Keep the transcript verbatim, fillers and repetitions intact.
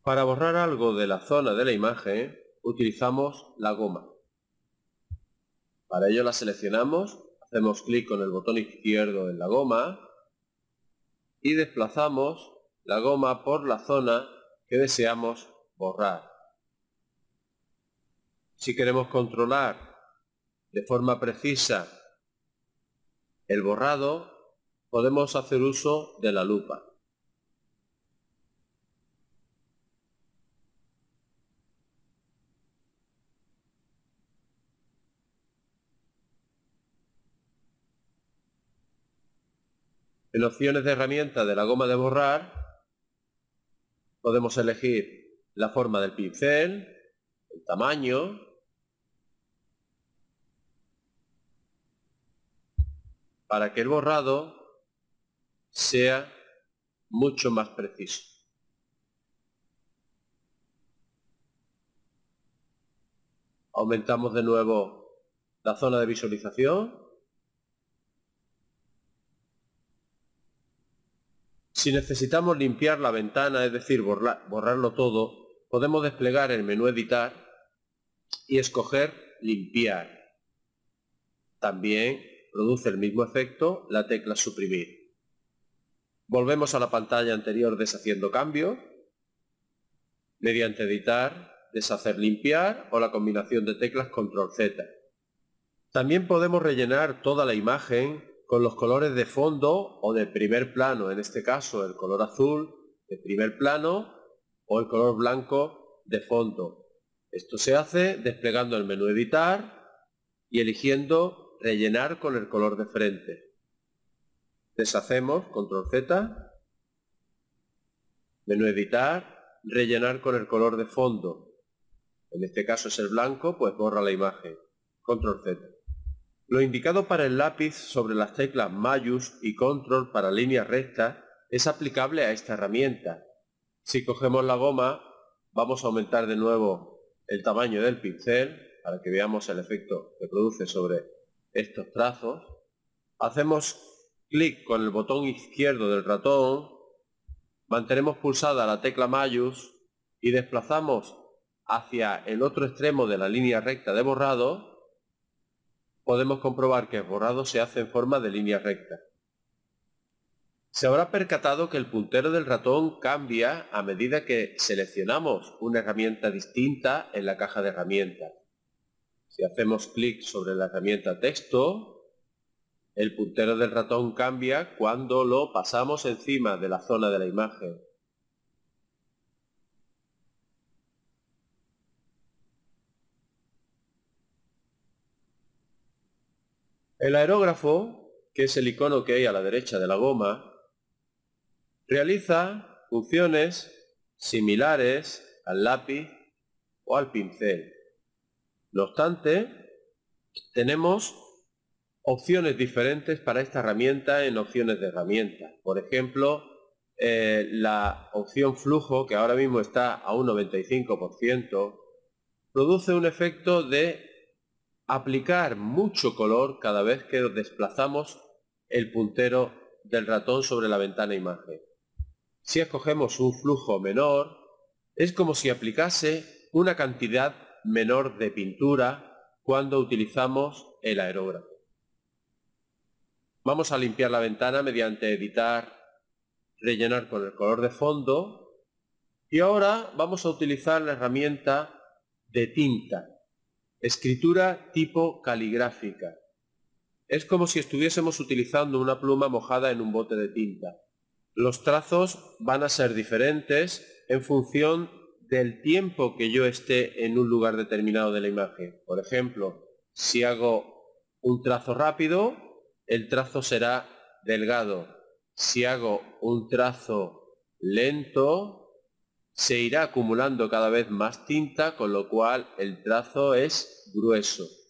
Para borrar algo de la zona de la imagen, utilizamos la goma. Para ello la seleccionamos, hacemos clic con el botón izquierdo en la goma y desplazamos la goma por la zona que deseamos borrar. Si queremos controlar de forma precisa el borrado, podemos hacer uso de la lupa. En opciones de herramienta de la goma de borrar, podemos elegir la forma del pincel, el tamaño, para que el borrado sea mucho más preciso. Aumentamos de nuevo la zona de visualización. Si necesitamos limpiar la ventana, es decir, borrar, borrarlo todo, podemos desplegar el menú Editar y escoger Limpiar. También produce el mismo efecto la tecla Suprimir. Volvemos a la pantalla anterior deshaciendo cambios, mediante Editar, Deshacer, Limpiar o la combinación de teclas Control Z. También podemos rellenar toda la imagen con los colores de fondo o de primer plano, en este caso el color azul de primer plano o el color blanco de fondo. Esto se hace desplegando el menú Editar y eligiendo Rellenar con el color de frente. Deshacemos, Control Z, menú Editar, Rellenar con el color de fondo. En este caso es el blanco, pues borra la imagen. Control Z. Lo indicado para el lápiz sobre las teclas Mayús y Control para líneas rectas es aplicable a esta herramienta. Si cogemos la goma, vamos a aumentar de nuevo el tamaño del pincel para que veamos el efecto que produce sobre estos trazos. Hacemos clic con el botón izquierdo del ratón, mantenemos pulsada la tecla Mayús y desplazamos hacia el otro extremo de la línea recta de borrado. Podemos comprobar que el borrado se hace en forma de línea recta. Se habrá percatado que el puntero del ratón cambia a medida que seleccionamos una herramienta distinta en la caja de herramientas. Si hacemos clic sobre la herramienta Texto, el puntero del ratón cambia cuando lo pasamos encima de la zona de la imagen. El aerógrafo, que es el icono que hay a la derecha de la goma, realiza funciones similares al lápiz o al pincel. No obstante, tenemos opciones diferentes para esta herramienta en opciones de herramientas. Por ejemplo, eh, la opción flujo, que ahora mismo está a un noventa y cinco por ciento, produce un efecto de aplicar mucho color cada vez que desplazamos el puntero del ratón sobre la ventana imagen. Si escogemos un flujo menor, es como si aplicase una cantidad menor de pintura cuando utilizamos el aerógrafo. Vamos a limpiar la ventana mediante Editar, Rellenar con el color de fondo y ahora vamos a utilizar la herramienta de tinta. Escritura tipo caligráfica. Es como si estuviésemos utilizando una pluma mojada en un bote de tinta. Los trazos van a ser diferentes en función del tiempo que yo esté en un lugar determinado de la imagen. Por ejemplo, si hago un trazo rápido, el trazo será delgado. Si hago un trazo lento, se irá acumulando cada vez más tinta, con lo cual el trazo es grueso.